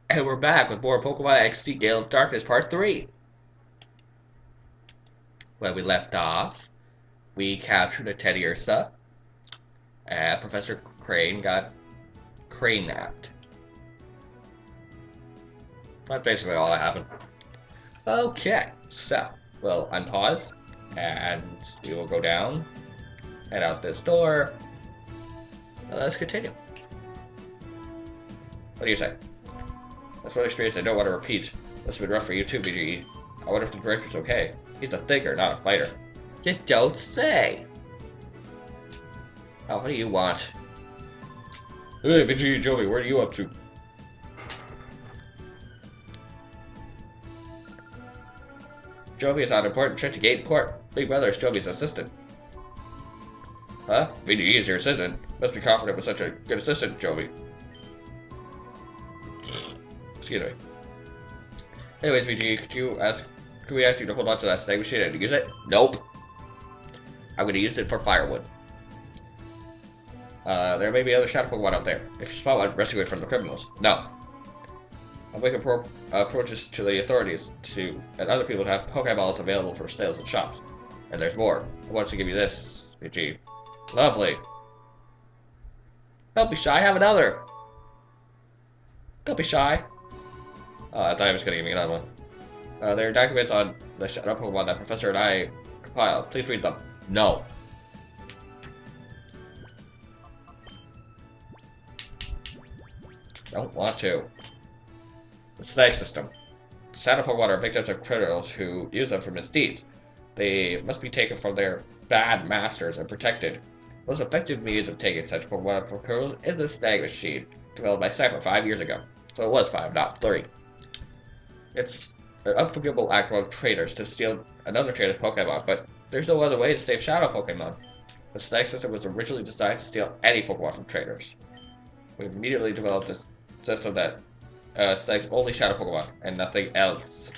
And we're back with more Pokemon XD Gale of Darkness Part 3. When we left off, we captured a Teddiursa, and Professor Crane got crane-napped. That's basically all that happened. Okay, so we'll unpause, and we will go down, head out this door, and let's continue. What do you say? That's one experience I don't want to repeat. Must have been rough for you too, BGE. I wonder if the director's okay. He's a thinker, not a fighter. You don't say! Oh, what do you want? Hey, BGE Joey, what are you up to? Jovi is on an important trip to Gateport. Big Brother is Jovi's assistant. Huh? VGE is your assistant. Must be confident with such a good assistant, Jovi. Excuse me. Anyways, VGE, could we ask you to hold on to that snag machine and use it? Nope. I'm gonna use it for firewood. There may be other shadow Pokemon out there. If you spot one, rescue it from the criminals. No. I'll make approaches to the authorities and other people to have Pokeballs available for sales in shops. And there's more. I want to give you this, VG. Lovely. Don't be shy, have another. Don't be shy. I thought he was gonna give me another one. There are documents on the shadow Pokemon that Professor and I compiled. Please read them. No. Don't want to. The snag system. Shadow Pokemon are victims of criminals who use them for misdeeds. They must be taken from their bad masters and protected. The most effective means of taking such Pokemon from criminals is the snag machine, developed by Cypher 5 years ago. So it was 5, not 3. It's an unforgivable act among trainers to steal another trainer's Pokemon, but there's no other way to save Shadow Pokemon. The snag system was originally designed to steal any Pokemon from trainers. We immediately developed a system that snags only Shadow Pokemon and nothing else.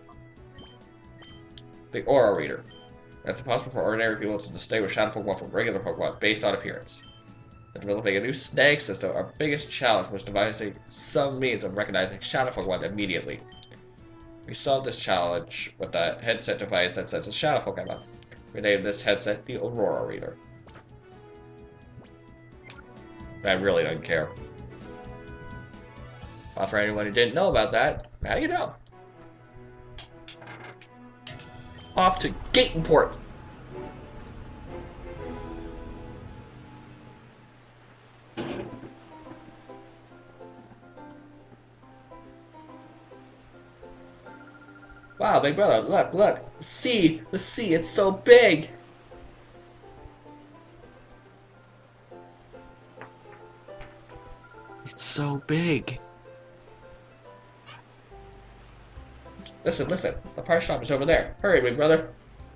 The Aura Reader. It's impossible for ordinary people to distinguish Shadow Pokemon from regular Pokemon based on appearance. In developing a new snag system, our biggest challenge was devising some means of recognizing Shadow Pokemon immediately. We solved this challenge with a headset device that senses Shadow Pokemon. We named this headset the Aurora Reader. I really don't care. Well, for anyone who didn't know about that, now you know. Off to Gateport! Wow, big brother, look, look! The sea, it's so big! It's so big. Listen, listen, the part shop is over there. Hurry, big brother.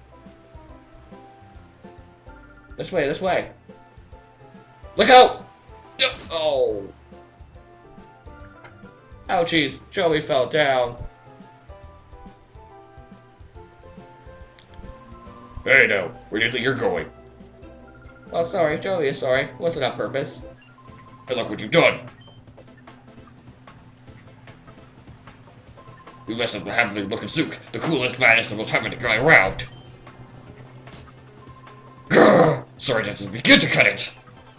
This way, this way. Look out! Oh! Ouchies, Joey fell down. Hey now, where do you think you're going? Oh, sorry, Joey is sorry. Wasn't on purpose. Hey, look what you've done. You messed up the happening looking Zook, the coolest, baddest, and most happening guy around. Grrr! Sorry, that doesn't begin to cut it.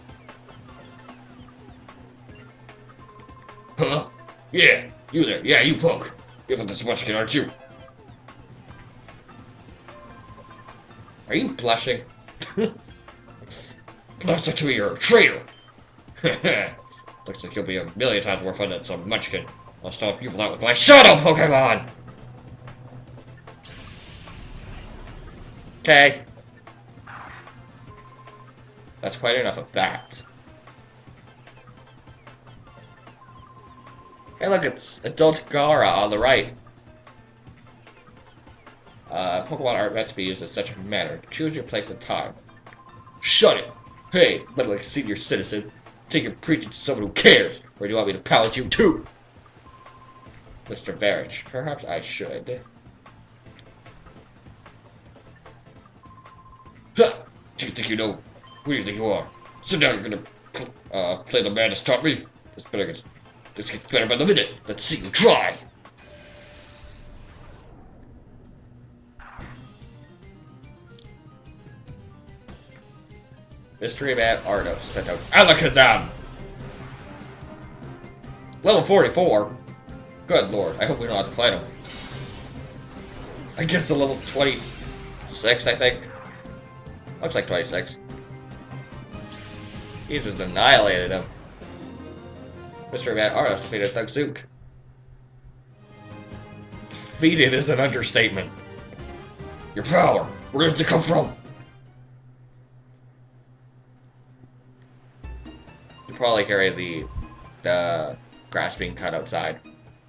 Huh? Yeah, you there. Yeah, you poke. You're the this munchkin, aren't you? Are you blushing? Looks like to me you're a traitor. Looks like you'll be a million times more fun than some munchkin. I'll stop you from that with my Shadow Pokemon! Okay. That's quite enough of that. Hey look, it's Adult Gara on the right. Pokemon aren't meant to be used in such a manner. Choose your place and time. Shut it! Hey, but like a senior citizen, take your preaching to someone who cares, or do you want me to pound you too? Mr. Varich, perhaps I should. Huh! Do you think you know? Who do you think you are? Sit down, you're gonna play the man that's taught me. This better get This gets better by the minute. Let's see you try. Mystery Man Ardo sent out Alakazam! Level 44? Good lord, I hope we don't have to fight him. I guess the level 26, I think. Looks like 26. He just annihilated him. Mystery Man Ardo defeated Thugzook. Defeated is an understatement. Your power, where does it come from? You probably carry the grasping cut outside.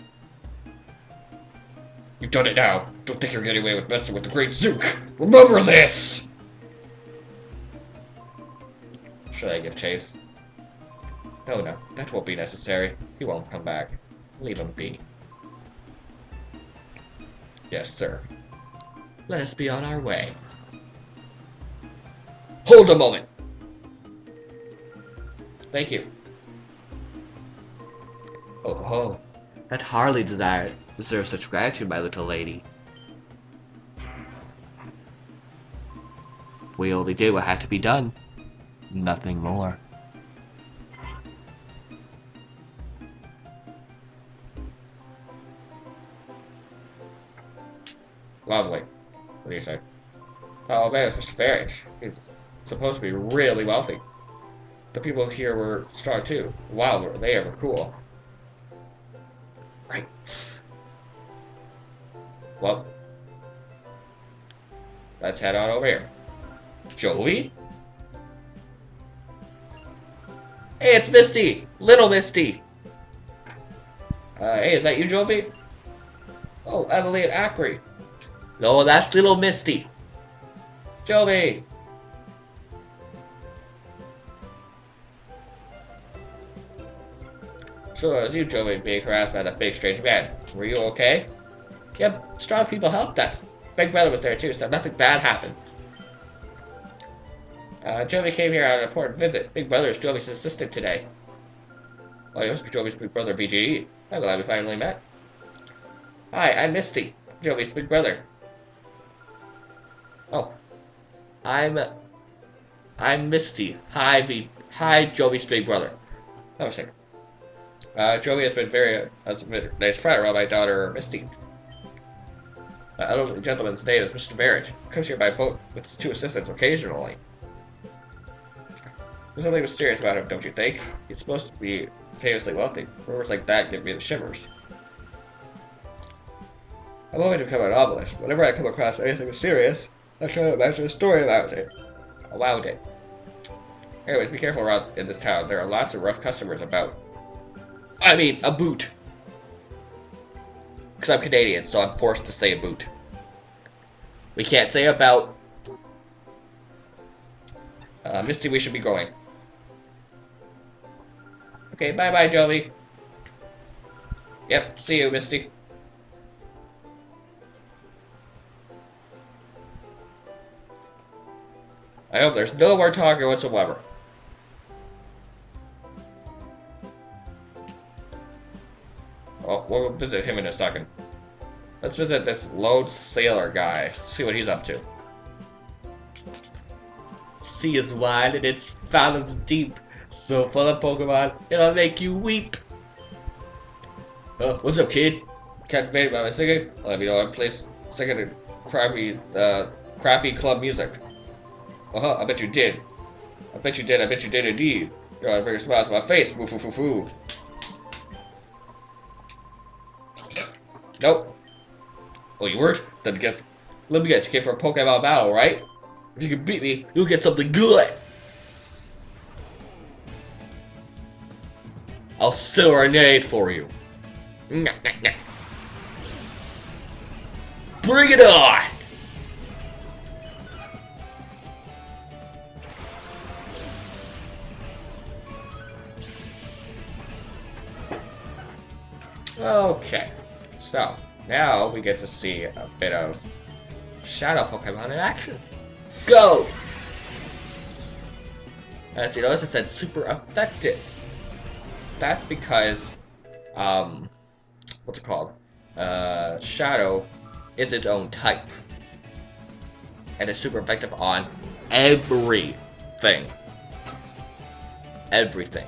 You've done it now. Don't think you're getting away with messing with the Great Zook. Remember this! Should I give chase? No, that won't be necessary. He won't come back. Leave him be. Yes, sir. Let us be on our way. Hold a moment! Thank you. Oh, that hardly deserves such gratitude, my little lady. We only did what had to be done. Nothing more. Lovely. What do you say? Oh man, it's Mr. Farage. He's supposed to be really wealthy. The people here were strong too. Wow, they were cool. Right. Well, let's head on over here. Joey? Hey, it's Misty! Little Misty! Hey, is that you, Jovi? Oh, Emily and Acri. No, that's Little Misty. Jovi! So it was you, Jovi, being harassed by that big strange man. Were you okay? Yep, strong people helped us. Big Brother was there too, so nothing bad happened. Jovi came here on an important visit. Big Brother is Jovi's assistant today. Oh, you must be Jovi's big brother, BGE. I'm glad we finally met. Hi, I'm Misty, Jovi's big brother. Oh, I'm Misty. Hi, Jovi's big brother. That was it. Jovi has been very nice friend around my daughter, Misty. Elderly gentleman's name is Mr. Marriage. Comes here by boat with his two assistants occasionally. There's something mysterious about him, don't you think? He's supposed to be famously wealthy. Rumors like that give me the shivers. I'm hoping to become a novelist. Whenever I come across anything mysterious, I try to imagine a story about it. Anyways, be careful around in this town. There are lots of rough customers about. I mean, a boot. Because I'm Canadian, so I'm forced to say a boot. We can't say about. Misty, we should be going. Okay, bye-bye, Jovi. Yep, see you, Misty. I hope there's no more talking whatsoever. Oh, we'll visit him in a second. Let's visit this lone sailor guy. See what he's up to. Sea is wide and its fathoms deep. So full of Pokemon, it'll make you weep. What's up, kid? Captivated by my singing? I'll let me know I'm placed singing crappy club music. I bet you did. I bet you did indeed. You're gonna bring a smile to my face. Woo foo foo foo. Nope. Oh, you weren't? Then let me guess, you came for a Pokemon battle, right? If you can beat me, you'll get something good. I'll serenade for you. Bring it on! Okay, so now we get to see a bit of Shadow Pokemon in action. Go! As you notice, it said super effective. That's because what's it called? Shadow is its own type. And it's super effective on everything. Everything.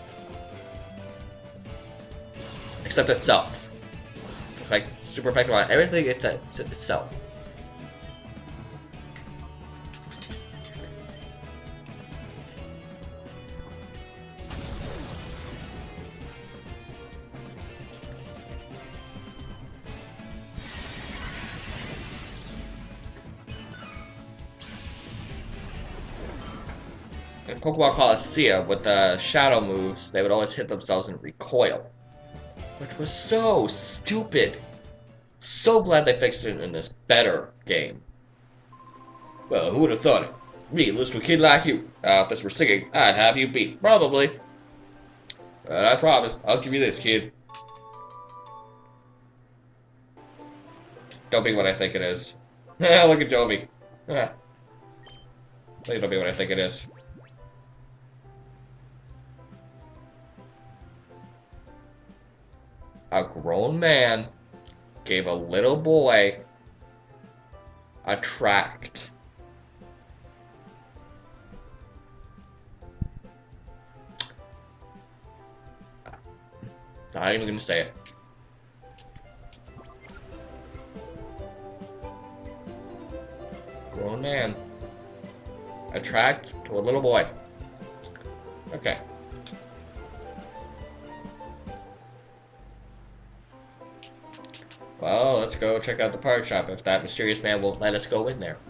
Except itself. It's like super effective on everything except itself. In Pokemon Colosseum, with the shadow moves, they would always hit themselves in recoil. Which was so stupid. So glad they fixed it in this better game. Well, who would have thought it? Me, lose to a kid like you. If this were singing, I'd have you beat. Probably. But I promise, I'll give you this, kid. Don't be what I think it is. Look at Jovi. Please don't be what I think it is. A grown man gave a little boy a tract. Not even gonna say it. Grown man. A tract to a little boy. Okay. Well, let's go check out the part shop if that mysterious man won't let us go in there.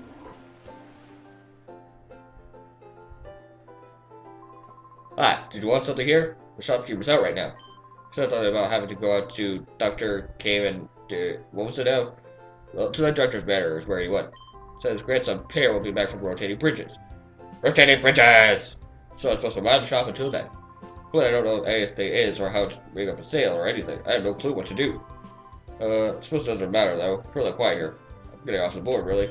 Ah, did you want something here? The shopkeeper's out right now. Said something about having to go out to Dr. Cave and what was it now? Well, to the doctor's matter is where he went. Said his grandson Pear will be back from rotating bridges. Rotating bridges! So I'm supposed to mind the shop until then. But I don't know anything is or how to ring up a sale or anything. I have no clue what to do. I suppose it doesn't matter though. It's really quiet here. I'm getting off the board, really.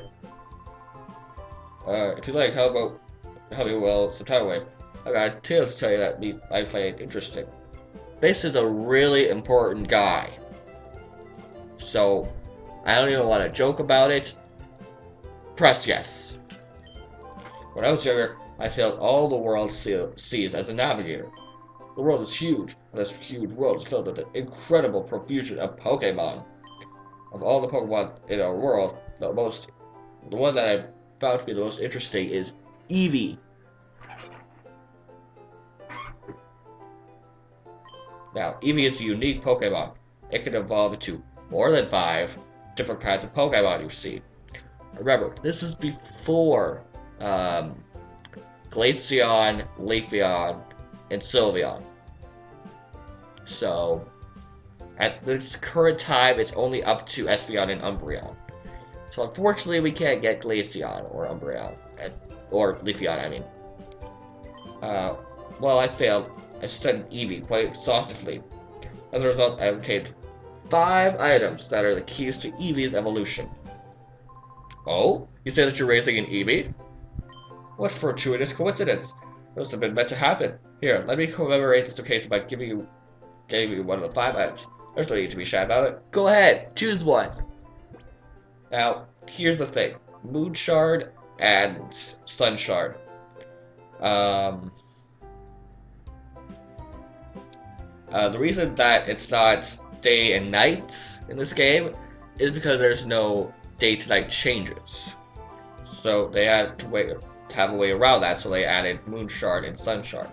If you like, how about help me well some time away? I got a tale to tell you that I find interesting. This is a really important guy. So, I don't even want to joke about it. Press yes. When I was younger, I felt all the world sees as a navigator. The world is huge, and this huge world is filled with an incredible profusion of Pokemon. Of all the Pokemon in our world, the one that I found to be the most interesting is Eevee. Now, Eevee is a unique Pokemon. It can evolve into more than 5 different kinds of Pokemon you see. Remember, this is before Glaceon, Leafeon, and Sylveon. So, at this current time, it's only up to Espeon and Umbreon. So unfortunately, we can't get Glaceon or Umbreon, or Leafeon, I mean. Well, I studied Eevee quite exhaustively. As a result, I obtained 5 items that are the keys to Eevee's evolution. Oh? You say that you're raising an Eevee? What fortuitous coincidence. This has been meant to happen. Here, let me commemorate this occasion by giving you one of the 5 items. There's no need to be shy about it. Go ahead, choose one. Now, here's the thing. Moon Shard and Sun Shard. The reason that it's not day and night in this game is because there's no day-to-night changes. So they had to have a way around that, so they added Moon Shard and Sun Shard.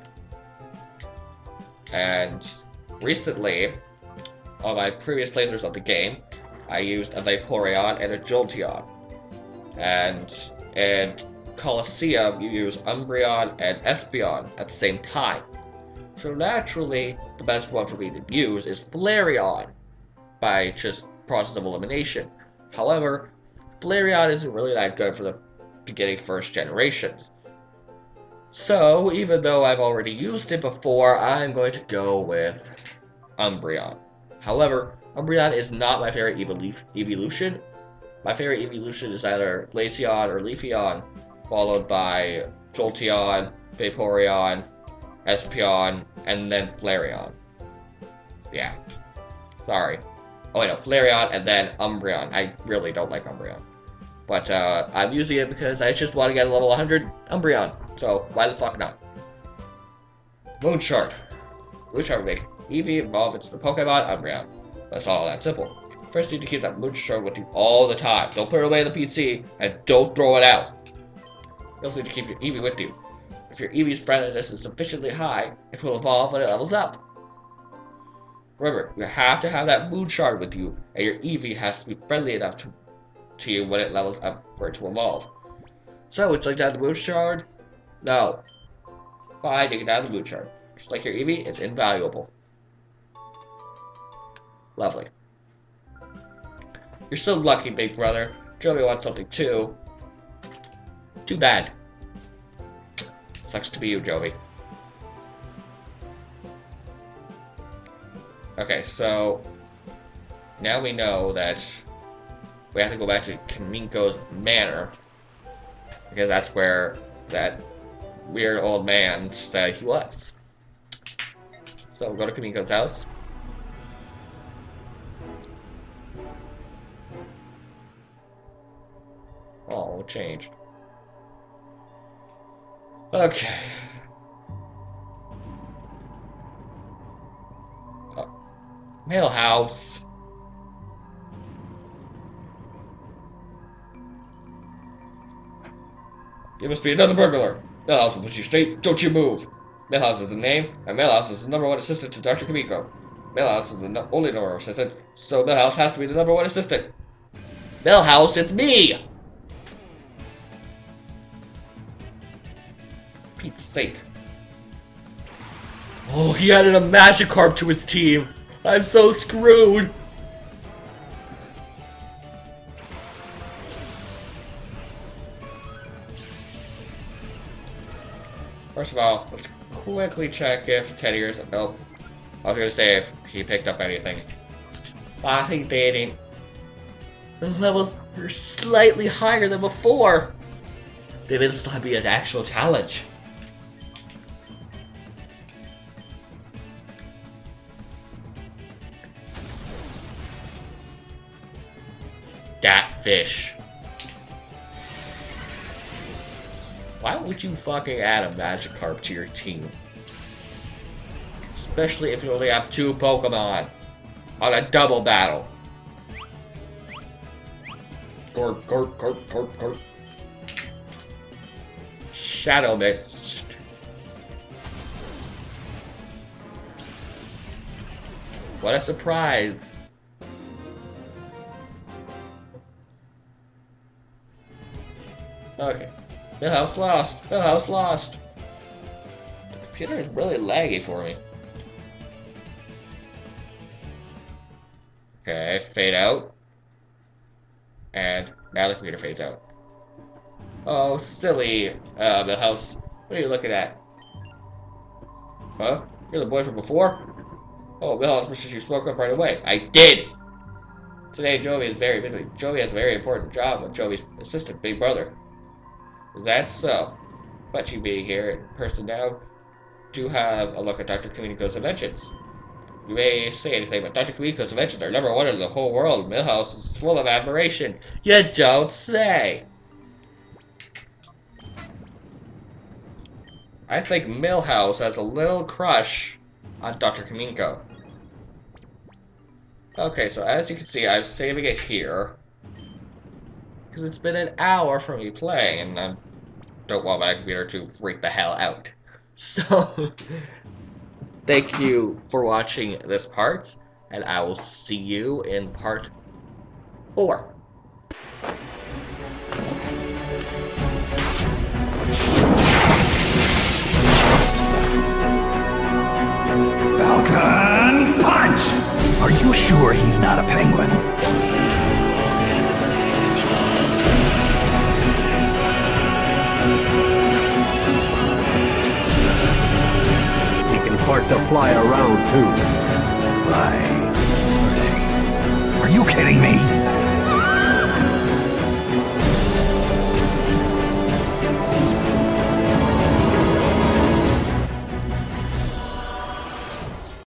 And recently, on my previous playthroughs of the game, I used a Vaporeon and a Jolteon. And in Colosseum, you use Umbreon and Espeon at the same time. So naturally, the best one for me to use is Flareon, by just process of elimination. However, Flareon isn't really that good for the beginning first generations. So, even though I've already used it before, I'm going to go with Umbreon. However, Umbreon is not my favorite evolution. My favorite evolution is either Glaceon or Leafeon, followed by Jolteon, Vaporeon, Espeon, and then Flareon. Yeah. Sorry. Oh, wait, no. Flareon and then Umbreon. I really don't like Umbreon. But I'm using it because I just want to get a level 100 Umbreon. So, why the fuck not? Moonshard. Moonshard will make Eevee evolve into the Pokemon Umbreon. That's all that simple. First, you need to keep that Moonshard with you all the time. Don't put it away in the PC, and don't throw it out. You also need to keep your Eevee with you. If your Eevee's friendliness is sufficiently high, it will evolve when it levels up. Remember, you have to have that Moonshard with you, and your Eevee has to be friendly enough to you when it levels up for it to evolve. So, would you like to have the Moonshard? No. Fine, you can have the Moonshard. Just like your Eevee, it's invaluable. Lovely. You're so lucky, big brother. Joey wants something too. Too bad. Sucks to be you, Joey. Okay, so now we know that we have to go back to Kaminko's manor, because that's where that weird old man said he was. So we'll go to Kaminko's house. Oh, change. Okay. Milhouse. You must be another burglar. Milhouse will put you straight. Don't you move. Milhouse is the name, and Milhouse is the #1 assistant to Dr. Kamiko. Milhouse is the only #1 assistant, so Milhouse has to be the #1 assistant. Milhouse, it's me! Pete's sake. Oh, he added a Magikarp to his team. I'm so screwed. First of all, let's quickly check if Teddy's. Nope. I was gonna say if he picked up anything. I think they didn't. The levels are slightly higher than before. Maybe this will be an actual challenge. That fish. Why would you fucking add a Magikarp to your team? Especially if you only have 2 Pokemon on a double battle. Gorp, gorp, gorp, gorp, gorp. Shadow Mist. What a surprise. Okay. Milhouse lost. Milhouse lost. The computer is really laggy for me. Okay, fade out. And now the computer fades out. Oh, silly, Milhouse. What are you looking at? Huh? You're the boy from before? Oh, Milhouse wishes you spoke up right away. I did! Today, Joey is very busy. Joey has a very important job with Joey's assistant, Big Brother. That's so. But you being here in person now, do have a look at Dr. Kamiko's inventions. You may say anything, but Dr. Kamiko's inventions are #1 in the whole world. Milhouse is full of admiration. You don't say! I think Milhouse has a little crush on Dr. Kamiko. Okay, so as you can see, I'm saving it here. Because it's been an hour from me playing, and I don't want my computer to freak the hell out. So, thank you for watching this part, and I will see you in part 4. Falcon Punch! Are you sure he's not a penguin? Part to fly around too. Right. Are you kidding me?